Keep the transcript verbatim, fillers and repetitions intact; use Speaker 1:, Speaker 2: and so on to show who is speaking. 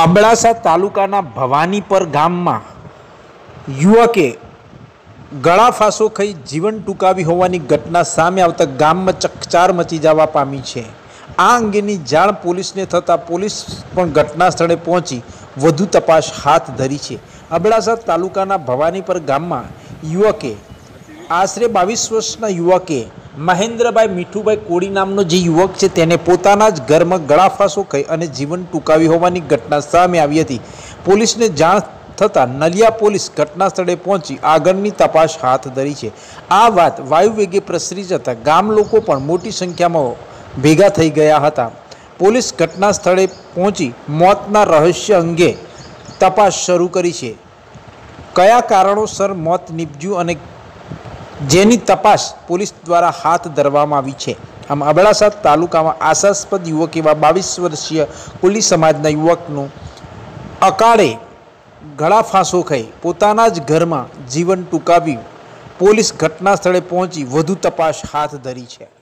Speaker 1: અબડાસા તાલુકાના ભવાનીપર ગામમાં યુવકે ગળા ફાંસો ખાઈ જીવન ટૂંકાવી હોવાની ઘટના સામે આવતા ગામમાં ચકચાર મચી જવા પામી છે। આ અંગેની જાણ પોલીસને થતાં પોલીસ પણ ઘટના સ્થળે પહોંચી વધુ તપાસ હાથ ધરી છે। અબડાસા તાલુકાના ભવાનીપર ગામમાં યુવકે આશરે બાવીસ વર્ષના યુવકે મહેન્દ્રભાઈ મીઠુભાઈ કોડી નામનો જે યુવક છે તેને પોતાના જ ઘરમાં ગળા ફાંસો ખાઈ અને જીવન ટૂંકાવી હોવાની ઘટના સામે આવી હતી। પોલીસને જાણ થતાં નલિયા પોલીસ ઘટના સ્થળે પહોંચી આગળની તપાસ હાથ ધરી છે। આ વાત વાયુ વેગે પ્રસરી જતાં ગામ લોકો પણ મોટી સંખ્યામાં ભેગા થઈ ગયા હતા। પોલીસ ઘટના સ્થળે પહોંચી મોતના રહસ્ય અંગે તપાસ શરૂ કરી છે। કયા કારણોસર મોત નીપજ્યું અને જેની તપાસ પોલીસ દ્વારા હાથ ધરવામાં આવી છે। આમ અબડાસા તાલુકામાં આશાસ્પદ યુવક એવા બાવીસ વર્ષીય કોલી સમાજના યુવકનું અકાળે ગળા ફાંસો ખાઈ પોતાના જ ઘરમાં જીવન ટૂંકાવી પોલીસ ઘટના સ્થળે પહોંચી વધુ તપાસ હાથ ધરી છે।